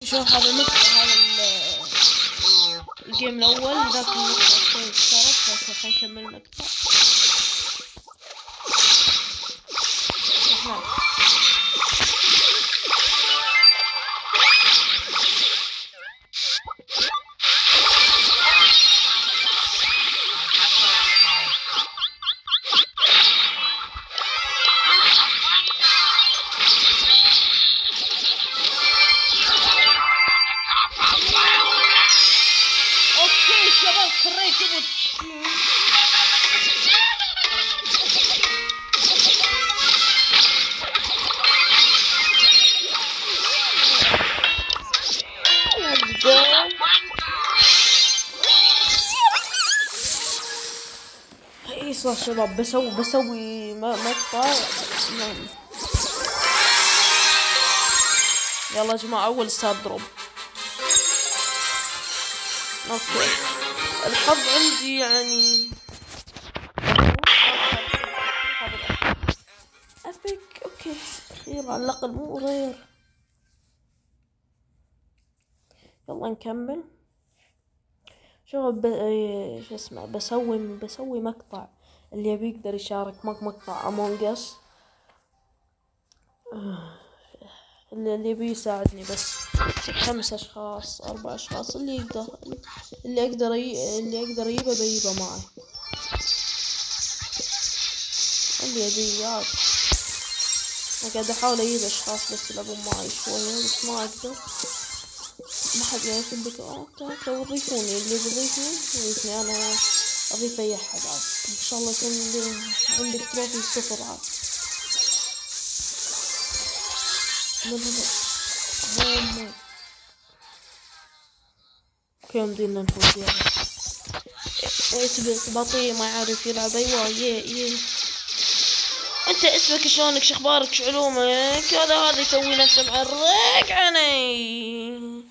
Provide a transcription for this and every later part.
شوف هذا الجيم الأول ذاك المقطع شوي اشترك، بس خلينا نكمل المقطع. اوكي شباب خريت يسوى شباب. بسوي مقطع. يلا يا جماعة أول ستار دروب. اوكي الحظ عندي يعني ابيك. اوكي خير على الاقل مو غير. يلا نكمل. شو شو اسمه بسوي مقطع. اللي يبي يقدر يشارك مقطع امونج اس. اللي يبي يساعدني بس 5 اشخاص 4 اشخاص اللي يقدر يجيبه بيجيبه معي. اللي يبي ياك. انا قاعد احاول اجيب اشخاص بس يلعبون معي شوية بس ما اقدر. ما حد يثبت. اوكي وظيفوني. اللي بيضيفني انا اضيف اي احد عاد. ان شاء الله يكون عندك تروفي 0 عاد. اوكي مدينا نفوز. يلا بطيء ما يعرف يلعب. ايوه انت اسمك شلونك شخبارك شعلومك. هذا يسوي نفسه معرق عني.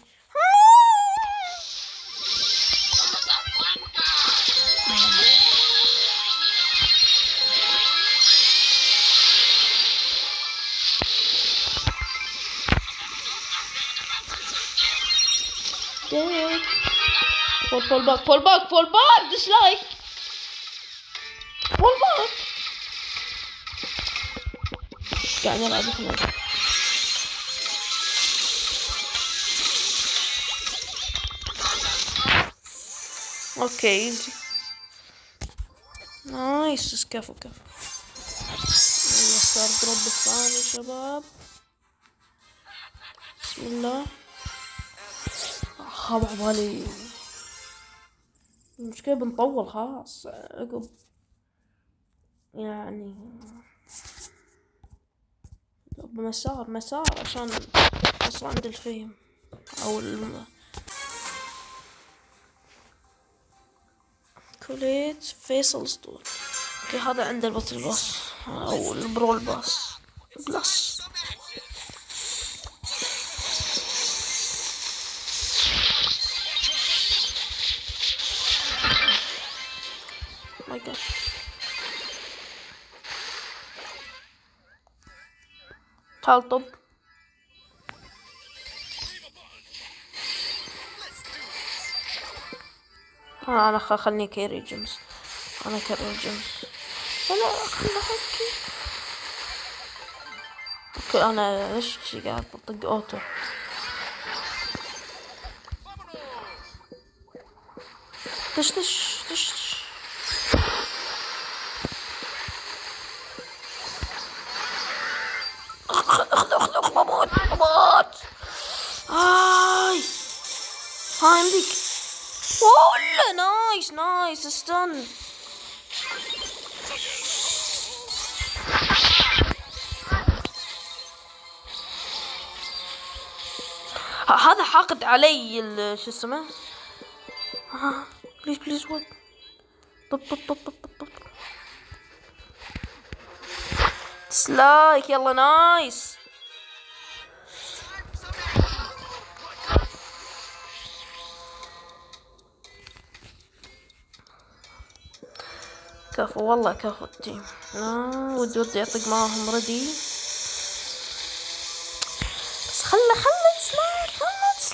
فول باك ديسلايك. فول باك قاعد نلعب احنا. اوكي نايس. كفو صار دروب الثاني شباب. بسم الله. خاب عبالي. المشكلة بنطول خلاص عقب يعني مسار عشان أصلا عند الفيلم أو كوليت فيصل اسطول. اوكي هذا عند البطل باص أو البرول باص بلس. ماي جاد. تعال طب. انا خلني كيري جيمس. انا كيري جيمس. لا خلنا حكي. اوكي انا ليش قاعد بطق اوتو. دش اخذ بموت. هاي عندك. والله نايس استن. هذا حاقد علي شو اسمه. بليز وات. طب ديسلايك. يلا نايس. كفو والله كفو التيم. ودي اطق معاهم ردي بس خلنا ديسلايك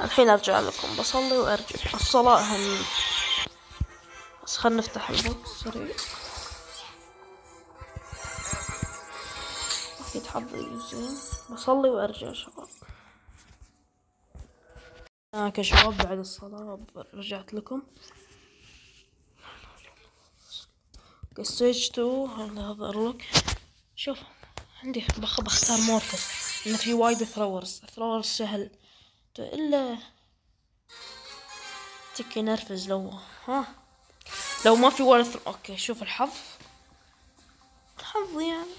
الحين ارجع لكم، بصلي وارجع. الصلاة اهم. بس خلنا نفتح البوكس سريع. اكيد حظي زين. بصلي وارجع شباب. يا شباب بعد الصلاة رجعت لكم. ستيج 2 هذا اظهر لك. شوف عندي بختار مورتس لأن في وايد ثرورز سهل إلا تكي نرفز لو ما في ولا اوكي شوف الحظ يعني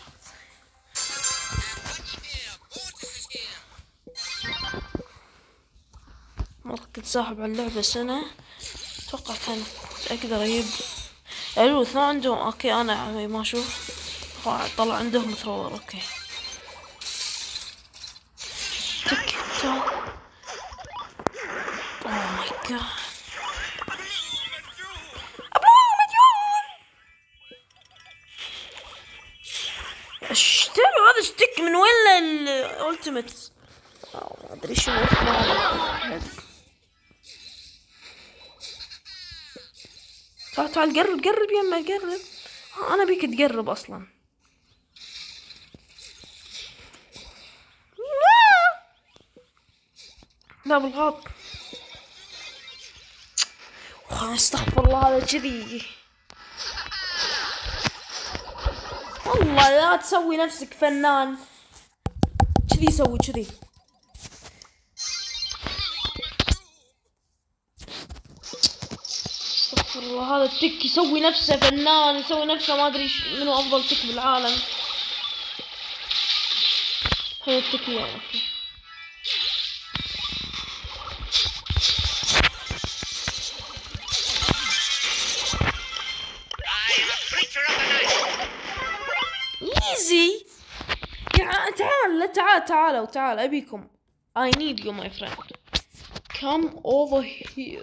مرة كنت ساحب على اللعبة سنة، اتوقع كان اقدر اجيب الوث ما عندهم. اوكي انا ما اشوف طلع عندهم ثرور. اوكي تك تعال. اوه ماي جاد اشتري هذا اشتك من وين الالتيميت ما ادري شنو اسمه. تعال قرب يما قرب. انا بيك تقرب اصلا. لا بالغلط. استغفر الله هذا كذي. والله لا تسوي نفسك فنان كذي. سوي كذي. استغفر الله هذا التك يسوي نفسه فنان، يسوي نفسه ما ادري منو افضل تك بالعالم. هي التكية اوكي. ايزي. تعال ابيكم. I need you my friend. Come over here.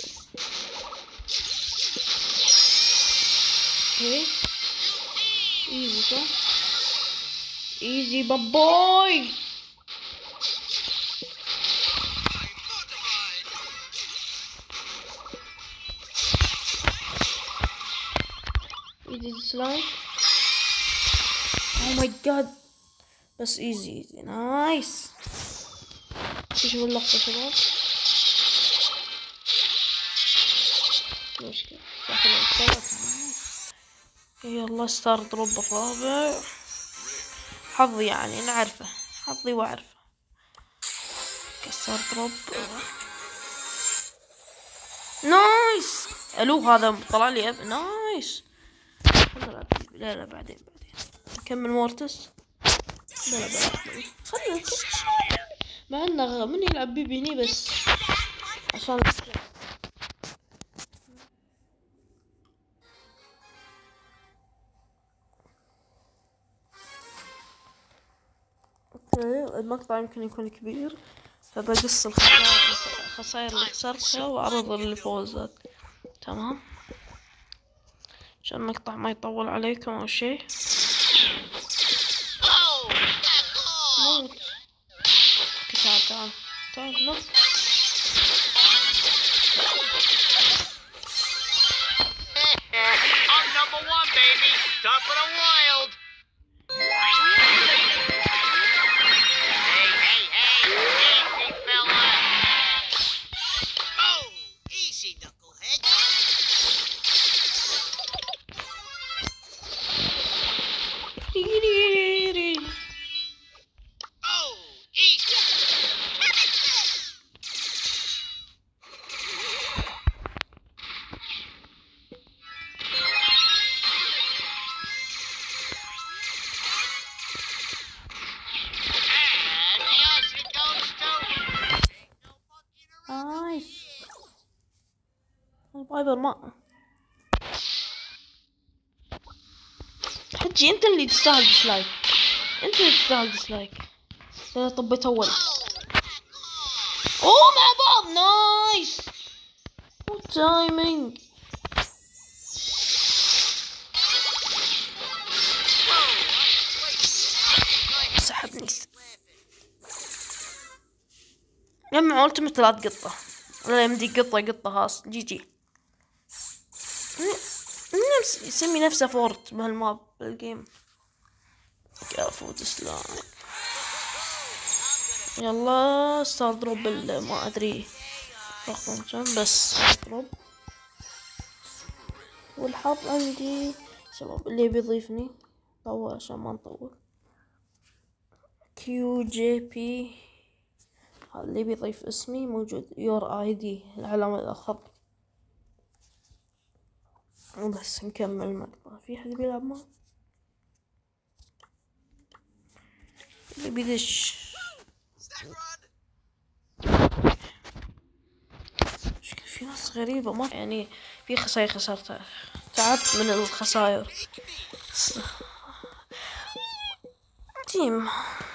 Okay. Easy صح؟ Easy boy. Easy slide. Oh my god. بس easy نايس. شوفوا اللقطة شباب. مشكلة يلا ستار دروب الرابع. حظي يعني انا عارفه حظي واعرفه. ستار دروب نايس. الو هذا طلع لي نايس. لا بعدين نكمل مورتس. لا خلنا مع انه من يلعب بي بيني بس عشان المقطع يمكن يكون كبير فبقص الخسائر اللي خسرتها واعرض الفوزات. تمام عشان المقطع ما يطول عليكم او شيء. موت. تعال نط. I'm number one, baby. Top of the world. Hey, easy, fella. Oh, easy, knucklehead. Oh, easy. الفايبر ما حجي انت اللي تستاهل ديسلايك. انت اللي تستاهل ديسلايك. طبيت اول. اوه مع بعض نايس. تايمينج. سحبني جمع التيمت 3 قطة، ولا يمدي قطة خاص جي. يسمي نفسه فورت بهالماب بالجيم. كفو ديسلايك. يلا ستار دروب ما ادري رقم كم، بس دروب. والحظ عندي شباب اللي بيضيفني طول عشان ما نطول. QJP هذا اللي بيضيف اسمي موجود. يور اي دي العلامة الاخضر. بس نكمل المقطع. في حد بيلعب معه؟ اللي بيدش في ناس غريبة ما يعني في خسائر خسرتها. تعبت من الخسائر. تيم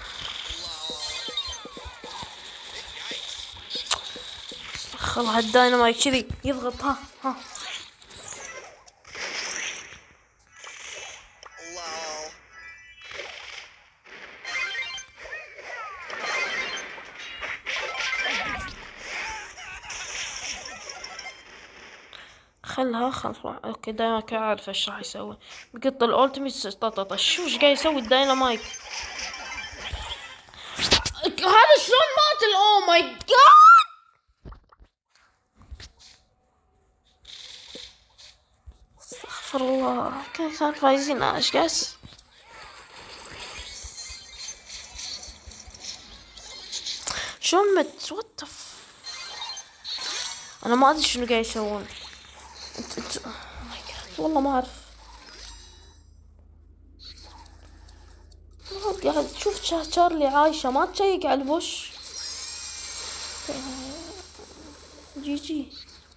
خلاص هالداينامايت كذي يضغط. ها خلها اوكي. دايما عارف ايش راح يسوي. بقط الالتيميت شوف ايش قاعد يسوي الداينامايت. هذا شلون مات؟ اوه ماي جاد. استغفر الله. كيف صار فايزين ايش قاس؟ شلون مت؟ وات انا ما ادري شنو قاعد يسوون. انت والله ما اعرف. قاعد تشوف تشارلي عايشة ما تشيك على البوش. جي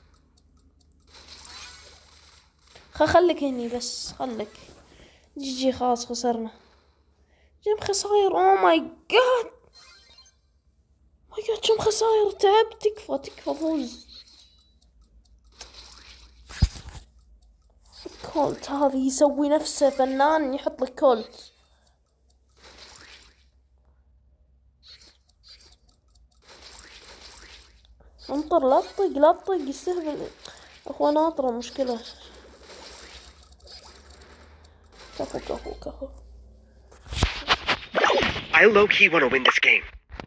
خليك هني بس خليك. جي خلاص خسرنا. جيب خساير. اوه ماي جاد كم خساير. تعبت. تكفى فوز. كولت هذا يسوي نفسه فنان يحط لك كولت. انطر لا تطق يستهبل. هو ناطره مشكلة. كفو. I low-key wanna win this game.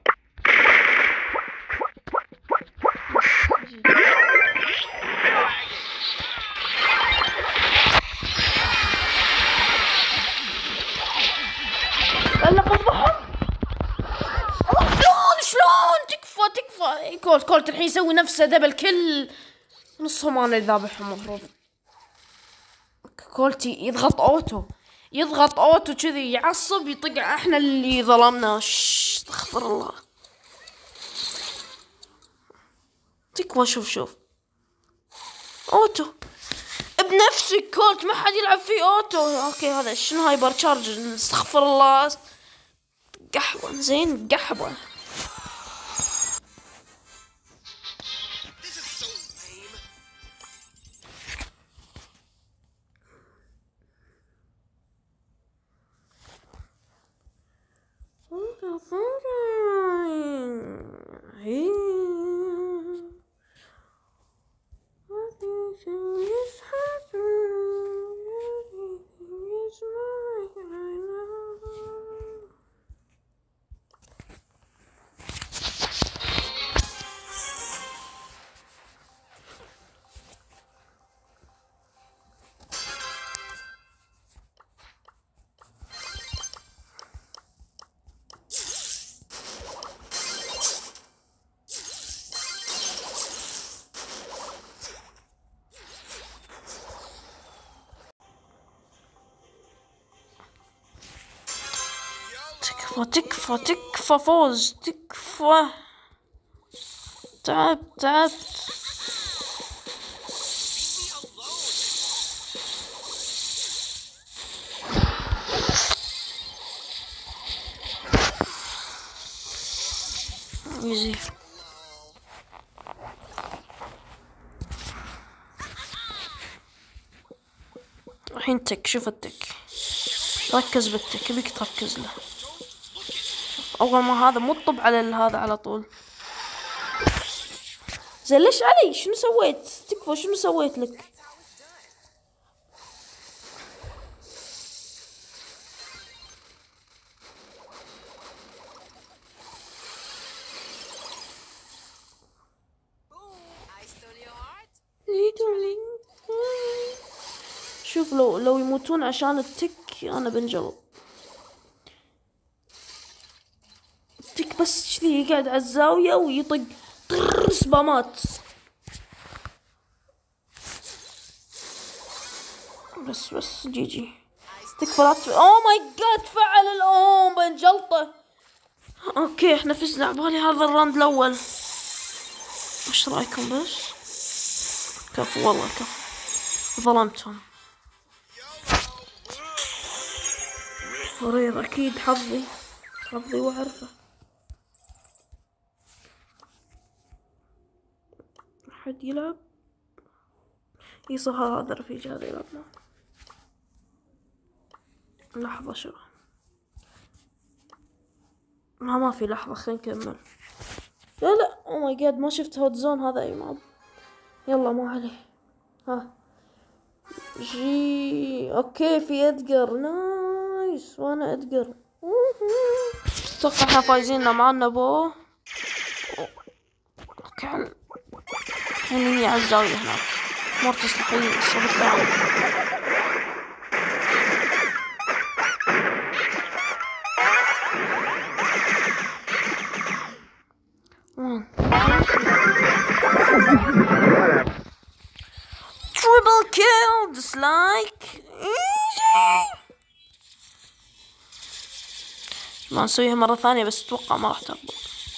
شلون تكفى. كولت الحين يسوي نفسه دبل كل نصهم انا اللي ذابحهم. المفروض كولتي يضغط اوتو كذي يعصب يطق. احنا اللي ظلمنا. استغفر الله. تكفى. شوف اوتو بنفسك. كولت ما حد يلعب فيه اوتو. اوكي هذا شنو هايبر تشارج؟ استغفر الله. قحوة زين قحوة. تكفى فوز. تكفى. تعبت. ايزي. الحين شوف التك. ركز بالتك. بيك تركز له. اول ما هذا مو طب على هذا على طول. زين ليش علي؟ شنو سويت؟ تكفى شنو سويت لك؟ شوف لو يموتون عشان التك انا بنجلط. التك بس كذي يقعد على الزاوية ويطق سبامات. بس جي تكفى لا اوه ماي جاد فعل الاوم بنجلطه. اوكي احنا فزنا عبالي هذا الراوند الاول. ايش رايكم بس؟ كفو والله كفو ظلمتهم. مريض اكيد حظي واعرفه. احد يلعب يصهر هذا رفيج هذا يلعب معه. لحظة شو ما في لحظة خلينا نكمل. لا او ماي جاد ما شفت هوت زون هذا اي ماب. يلا ما عليه. ها جي اوكي في ادجر نايس وانا ادجر. اتوقع احنا فايزين معنا بو. اوكي هني على الزاوية هناك مورتس الحين الصوب الثاني. Triple kill dislike easy. ما نسويها مرة ثانية بس اتوقع ما راح تضبط.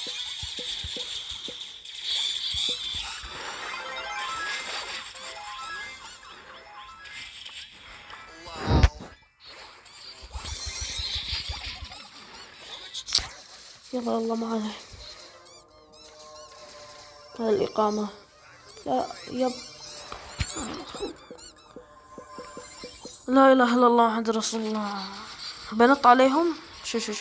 يلا ما عليه. هذه الإقامة لا يب لا إله إلا الله محمد رسول الله. بنط عليهم. شوف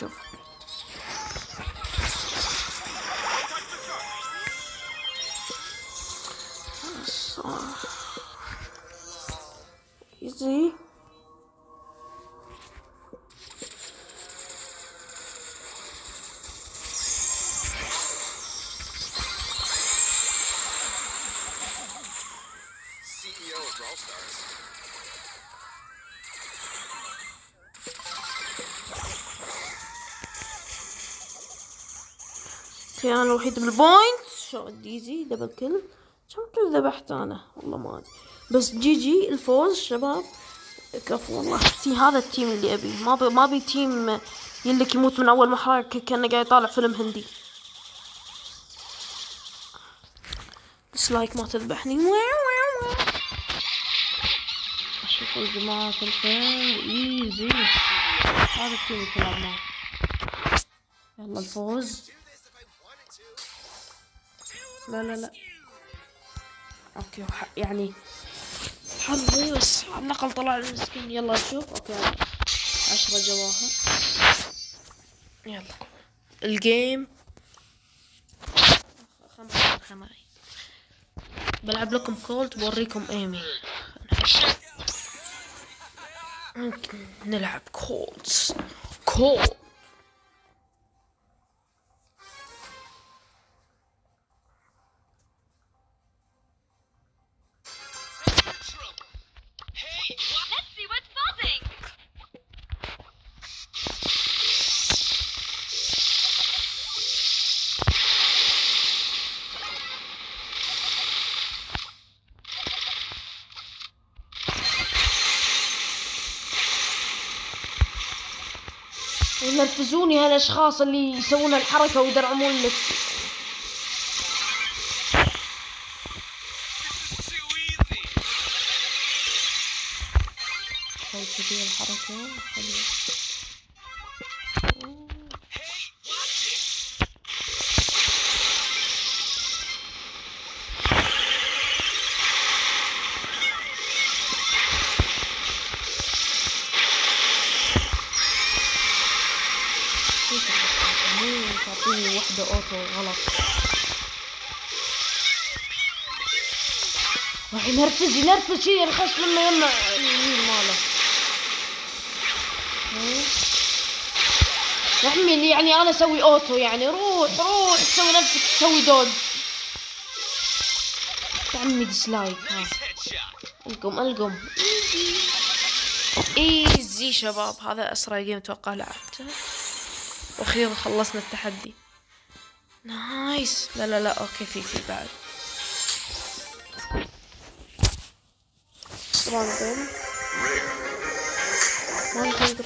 ايزي. اوكي انا الوحيد بالبوينت. شو ديزي دبل كل. كم كل ذبحت انا والله ما ادري. بس جي الفوز شباب كفو والله. هذا التيم اللي ابيه. ما بي تيم يلك يموت من اول محرك كأنه قاعد يطالع فيلم هندي. ديسلايك ما تذبحني. شوفوا يا جماعة الخير ايزي. هذا التيم اللي تلعب معه. يلا الفوز. لا اوكي يعني حظي بس على الأقل طلع المسكين. يلا نشوف. اوكي 10 جواهر. يلا الجيم خمري. بلعب لكم كولت بوريكم ايمي. نلعب كولت. ينرفزوني هالاشخاص اللي يسوون الحركة ويدرعمون لك. كذي الحركة تعطيني وحدة اوتو غلط. راح ينرفز شي الخش لما يمنع اليمين ماله. يا عمي يعني انا اسوي اوتو يعني روح تسوي نفسك تسوي دود. يا عمي ديسلايك. القم ايزي شباب. هذا اسرع جيم اتوقع لعبته، واخيرا خلصنا التحدي. نايس. لا اوكي في بعد. راندوم ما نقدر.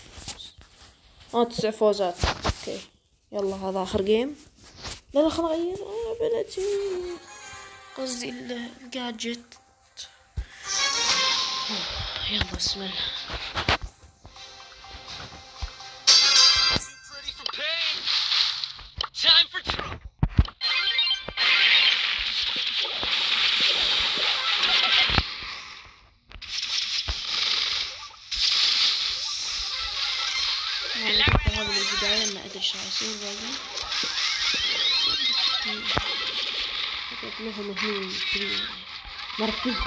9 فوزات. اوكي يلا هذا اخر جيم. لا خلنا نغير. بلدي قصدي الجادجت. يلا بسم الله. هذا بالبداية ما أدري شو يصير باقي. لهم هني كذي مركز.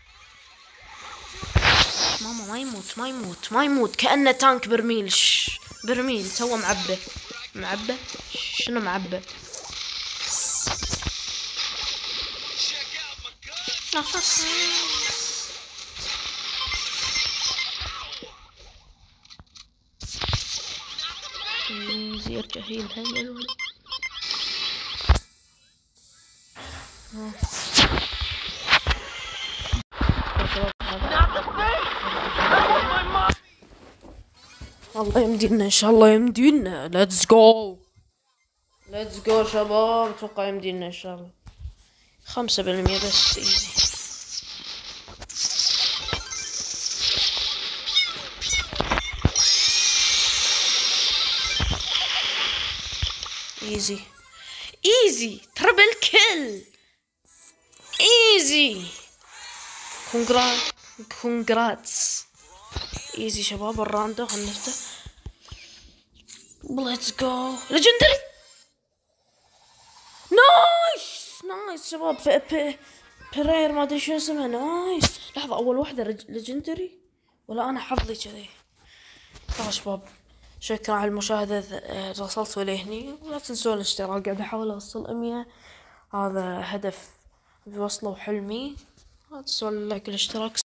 ماما ما يموت كأنه تانك برميل. برميل تو معبى. شنو معبى؟ زير جهيل حلو. الله يمدينا ان شاء الله يمدينا. ليتس جو شباب. اتوقع يمدينا ان شاء الله. 5% بس. ايزي تربل كيل. ايزي كونجراتس. ايزي شباب. الراندو خلصته. ليتس جو ليجندري. نايس شباب. برير ما ادري شو اسمها. نايس. لحظة اول واحدة ليجندري ولا انا حظي كذي؟ خلاص شباب شكرا على المشاهدة. وصلتوا لهني ولا تنسون الاشتراك. قاعد احاول اوصل 100. هذا هدف بوصله وحلمي. لا تنسون اللايك والاشتراك.